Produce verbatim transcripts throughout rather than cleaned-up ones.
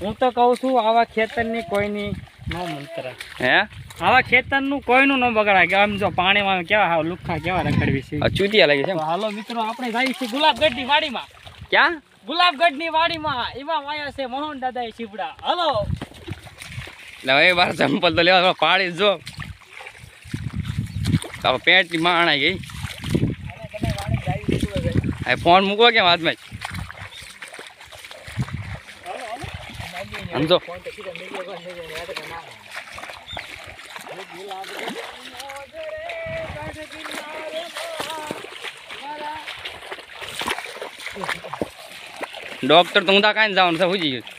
હું તો કહું છું આવા ખેતરની કોઈની નો મંત્ર હે આવા ખેતરનું કોઈનું ન બગાડાય કે આમ જો પાણીમાં કેવા હાવ લુખ્ખા કેવા રખડવી છે ચૂતિયા લાગે છે તો હાલો મિત્રો આપણે જઈએ છીએ ગુલાબગઢની વાડીમાં ક્યાં ગુલાબગઢની વાડીમાં એવા વાયા છે મોહન દાદા શીપડા હાલો એટલે એ વાર ચંપલ તો લેવા પાડી જો તારો પેન્ટ ની માણાઈ ગઈ આ ફોન મૂકો કેમ હાથમાં સમજો ડોક્ટર તો હું તા કાંઈ જવાનું છે પૂછી ગયું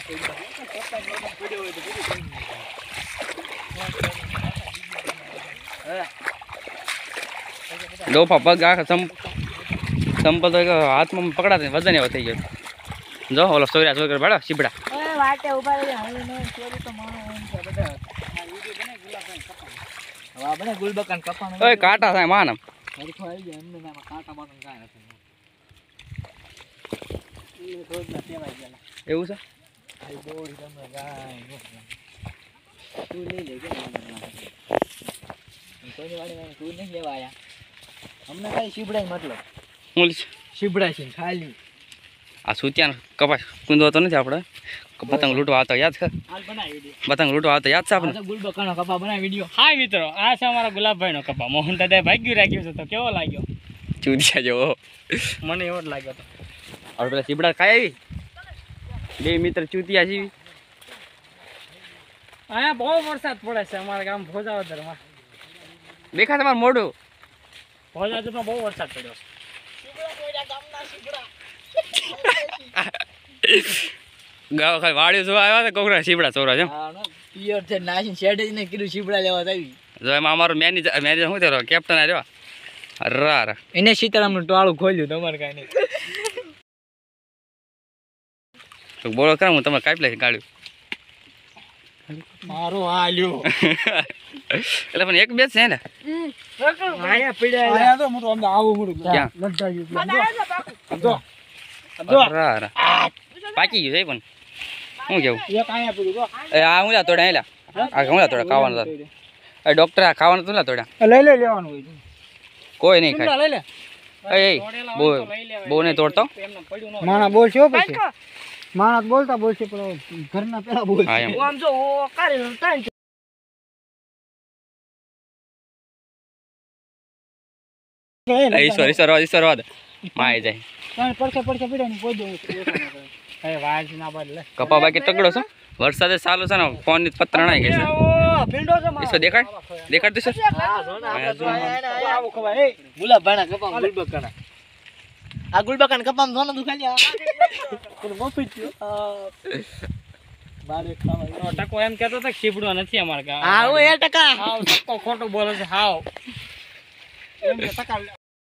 ડોફા પગ આખા ચંપ ચંપલ તો હાથમાં પકડાते વજન એવો થઈ ગયો જો ઓલો સોર્યા સોર ભાડો શીપડા વાટે ઉભા રહી હવે નો ચોરી તો માણો એમ છે બધા હવે બને ગુલબકન કપાનો ઓય કાટા થાય માનમ હરખો આવી જાય એમને નામાં કાટા બાટન કાય નથી એ રોજ ના તેવાય ગયા એવું છે આ બોડી તમને ગાય તું લઈ લેજે કોઈની વાડીમાં તું નહીં લેવા આયા અમને કઈ શીબડાઈ મતલબ હું શીબડા છે ખાલી આ સુત્યાનો કપાસ કુંદો તો નથી આપણે પતંગ લૂંટવા આવતો યાદ છે હાલ બનાવી દે પતંગ લૂંટવા આવતો યાદ છે આપણે આ ગુલબકાનો કપા બનાવી વિડિયો હાય મિત્રો આ છે અમારા ગુલાબભાઈનો કપા મોહન દાદાએ ભાગ્યું રાખ્યું છે તો કેવો લાગ્યો ચૂતિયા જેવો મને એવો જ લાગ્યો તો હવે પેલા શીપડા ખાઈ આવી બે મિત્ર ચૂતિયા છે અહીંયા બહુ વરસાદ પડે છે અમારા ગામ ભોજાવદરમાં દેખા તમારું મોઢું ભોજાવદરમાં બહુ વરસાદ પડ્યો ગાવ ખાલી વાડીઓ જોવા આવ્યા હતા કોકરા શીપડા ચોરા છે પિયર છે નાસીને શેડે ને કીધું શીપડા લેવા આવી જો એમાં અમારો મેનેજર મેનેજર શું થયો કેપ્ટન આવ્યો રા રા એને સીતારામનું ટોળું ખોલ્યું તમારે કાંઈ નહીં બોલો કરા હું તમારે કાપી લઈશ ગાડ્યું મારો હાલ્યો એટલે પણ એક બે છે ને આયા પીડા આયા તો મોટો અમને આવું મોટું ક્યાં? લંટાયું જો રા રા પાકી ગયું છે પણ શું કેવું એક આયા પીડું જો એ આ હું લા તોડ્યા એલા આ હું લા તોડ્યા ખાવાનું હતા એ ડોક્ટર આ ખાવાનું તું લા તોડ્યા લઈ લે લેવાનું હોય કોઈ નહીં ખાય લઈ લે એ બહુ બહુ નહીં તોડતો માણા બોલશો પછી માણા બોલતા બોલશે પણ ઘરના પેલા બોલ હા એમ આમ જો ઓ કારે તાણ ઈશ્વર ઈશ્વરવાદ ઈશ્વરવાદ માય જાય તાણ પડકે પડકે પીડ્યા ને કોઈ દઉં એ વાજ ના બદલે કપા બાકી તગડો છે વરસાદ ચાલુ છે ને ફોન ની પત્ર નાઈ ગઈ છે ઓ ભીંડો છે ઈશ્વર દેખાડ દેખાડ દે છે હા જો ને આવો ખબર એ ગુલાબભાઈના કપામ ગુલબકાના આ ગુલબકાના કપામ જોને તું ખાલી કોણ મફી થયો બારે ખાવા ટકો એમ કહેતો તો શીપડો નથી અમાર કા હા હું એ ટકા હાવ ટકો ખોટું બોલે છે હાવ એમ કે ટકા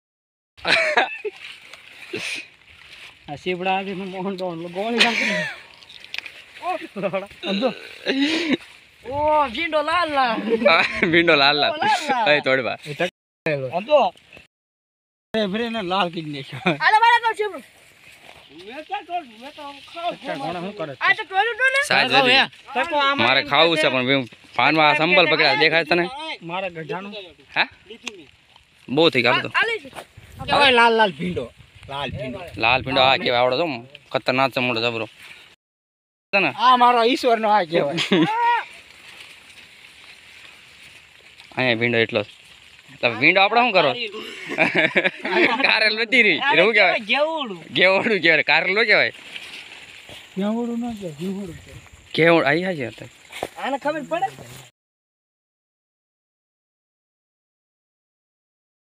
આ શીપડા આજે મોહન તો ગોળી નાખી ઓ લોડા અંદો ઓ ભીંડો લાલ લાલ ભીંડો લાલ લાલ એ તોડવા અંદો અરે ભરે ને લાલ કીધી નાખ્યો આલે મારે કહું છું મે ક્યાં તોડ મે તો ખાવ કોણ હું કરે આ તો તોડું તો ને મારે ખાવું છે પણ ફાનમાં સંભલ પકડ્યા દેખાય તને મારે ગઢાનું હે બહુ થઈ ગયું તો હવે લાલ લાલ ભીંડો લાલ ભીંડો લાલ ભીંડો આ કેવા આવડો છો ખતરનાક છે મોટો જબરો ને આ મારો ઈશ્વર નો આ કહેવાય અહીંયા ભીંડો એટલો તો ભીંડો આપણે શું કરો કારેલ નથી રહી શું કહેવાય ગેવડું ગેવડું કહેવાય કારેલ નો કહેવાય ગેવડું ન કે જીવડું કેવડ આઈ હા છે આને ખબર પડે